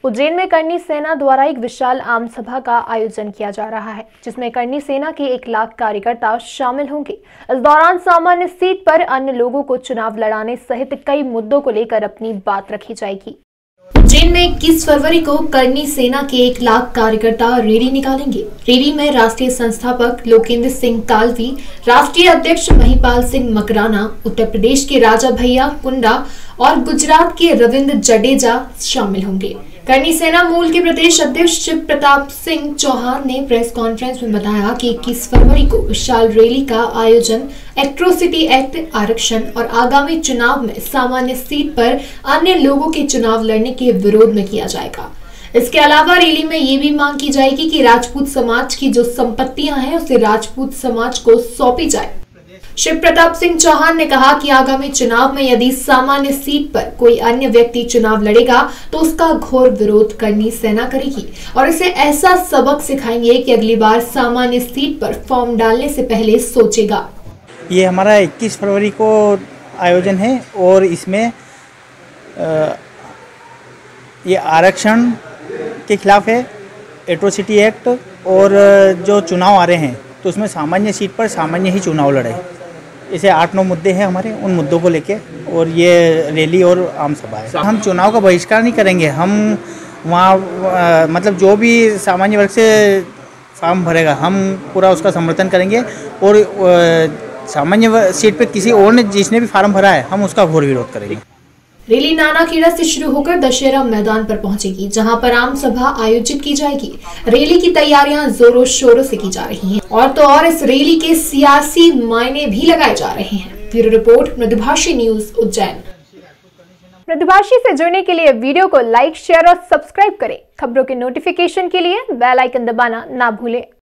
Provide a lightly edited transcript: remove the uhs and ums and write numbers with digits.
उज्जैन में करनी सेना द्वारा एक विशाल आम सभा का आयोजन किया जा रहा है, जिसमें करनी सेना के 1 लाख कार्यकर्ता शामिल होंगे। इस दौरान सामान्य सीट पर अन्य लोगों को चुनाव लड़ाने सहित कई मुद्दों को लेकर अपनी बात रखी जाएगी। उज्जैन में 21 फरवरी को करनी सेना के 1 लाख कार्यकर्ता रैली निकालेंगे। रैली में राष्ट्रीय संस्थापक लोकेंद्र सिंह कालवी, राष्ट्रीय अध्यक्ष महिपाल सिंह मकराना, उत्तर प्रदेश के राजा भैया कुंडा और गुजरात के रविंद्र जडेजा शामिल होंगे। करनी सेना मूल के प्रदेश अध्यक्ष शिव प्रताप सिंह चौहान ने प्रेस कॉन्फ्रेंस में बताया कि 21 फरवरी को विशाल रैली का आयोजन एट्रोसिटी एक्ट, आरक्षण और आगामी चुनाव में सामान्य सीट पर अन्य लोगों के चुनाव लड़ने के विरोध में किया जाएगा। इसके अलावा रैली में ये भी मांग की जाएगी कि राजपूत समाज की जो संपत्तियां हैं उसे राजपूत समाज को सौंपी जाए। शिव प्रताप सिंह चौहान ने कहा कि आगामी चुनाव में यदि सामान्य सीट पर कोई अन्य व्यक्ति चुनाव लड़ेगा तो उसका घोर विरोध करनी सेना करेगी और इसे ऐसा सबक सिखाएंगे कि अगली बार सामान्य सीट पर फॉर्म डालने से पहले सोचेगा। ये हमारा 21 फरवरी को आयोजन है और इसमें ये आरक्षण के खिलाफ है, एट्रोसिटी एक्ट, और जो चुनाव आ रहे हैं तो उसमें सामान्य सीट पर सामान्य ही चुनाव लड़े। इसे 8-9 मुद्दे हैं हमारे, उन मुद्दों को लेके और ये रैली और आम सभा है। हम चुनाव का बहिष्कार नहीं करेंगे। हम वहाँ मतलब जो भी सामान्य वर्ग से फॉर्म भरेगा हम पूरा उसका समर्थन करेंगे और सामान्य सीट पे किसी और ने जिसने भी फार्म भरा है हम उसका घोर विरोध करेंगे। रैली नानाखेड़ा से शुरू होकर दशहरा मैदान पर पहुंचेगी, जहां पर आम सभा आयोजित की जाएगी। रैली की तैयारियां जोरों शोरों से की जा रही हैं और तो और इस रैली के सियासी मायने भी लगाए जा रहे हैं। Bureau report, Mridubhashi news, Ujjain. Mridubhashi से जुड़ने के लिए वीडियो को लाइक, शेयर और सब्सक्राइब करें। खबरों के नोटिफिकेशन के लिए बेल आइकन दबाना ना भूलें।